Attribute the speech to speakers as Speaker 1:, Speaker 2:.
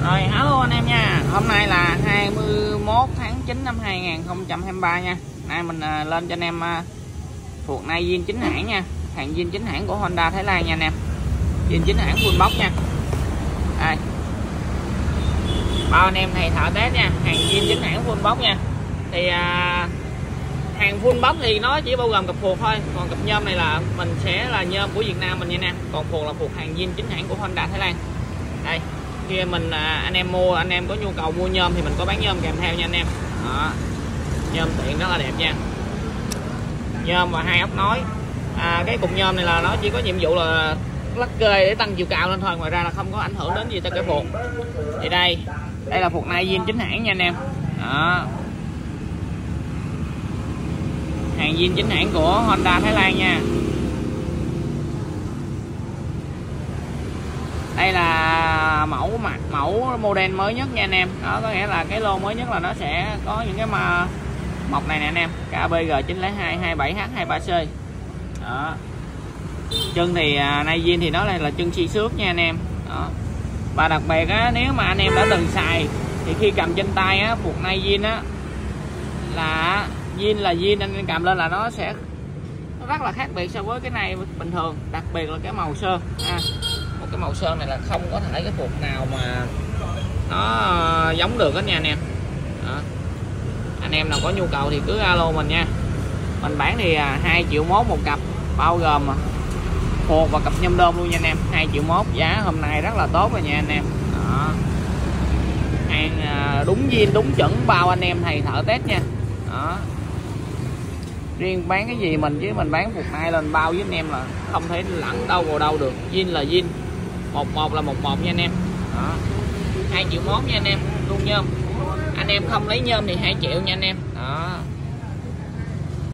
Speaker 1: Rồi hello anh em nha. Hôm nay là 21 tháng 9 năm 2023 nha. Nay mình lên cho anh em thuộc nay zin chính hãng nha. Hàng zin chính hãng của Honda Thái Lan nha anh em. Zin chính hãng full box nha. Đây. Bao anh em thầy thợ test nha. Hàng zin chính hãng full box nha. Thì hàng full box thì nó chỉ bao gồm cặp phuộc thôi. Còn cặp nhôm này là mình sẽ là nhôm của Việt Nam mình nha anh em. Còn phuộc là phuộc hàng zin chính hãng của Honda Thái Lan. Đây. Khi mình anh em mua, anh em có nhu cầu mua nhôm thì mình có bán nhôm kèm theo nha anh em. Đó. Nhôm tiện rất là đẹp nha. Nhôm và hai ốc nối. Cái cục nhôm này là nó chỉ có nhiệm vụ là lắc kê để tăng chiều cao lên thôi, ngoài ra là không có ảnh hưởng đến gì tới cái phuộc. Thì đây là phuộc nay zin chính hãng nha anh em. Đó. Hàng zin chính hãng của Honda Thái Lan nha. Đây là mẫu model mới nhất nha anh em. Đó có nghĩa là cái lô mới nhất là nó sẽ có những cái mộc này nè anh em. KBG 902 27H23C. Đó. Chân thì nay zin thì nó là chân xi xước nha anh em. Đó. Và đặc biệt á, nếu mà anh em đã từng xài thì khi cầm trên tay á, phuộc nay zin á là zin anh em cầm lên là nó sẽ rất là khác biệt so với cái này bình thường, đặc biệt là cái màu sơn. Một cái màu sơn này là không có thể cái phuộc nào mà nó giống được đó nha anh em. Đó. Anh em nào có nhu cầu thì cứ alo mình nha. Mình bán thì 2,1 triệu một cặp, bao gồm phuộc và cặp nhôm đôm luôn nha anh em. 2,1 triệu, giá hôm nay rất là tốt rồi nha anh em. Đó. Hàng đúng zin đúng chuẩn, bao anh em thầy thợ test nha. Đó. Riêng bán cái gì mình chứ mình bán phuộc nay lên bao với anh em là không thể lẫn đâu vào đâu được. Zin là zin, 11 là 11 nha anh em. Đó. 2,1 triệu nha anh em, luôn nhôm. Anh em không lấy nhôm thì 2 triệu nha anh em. Đó.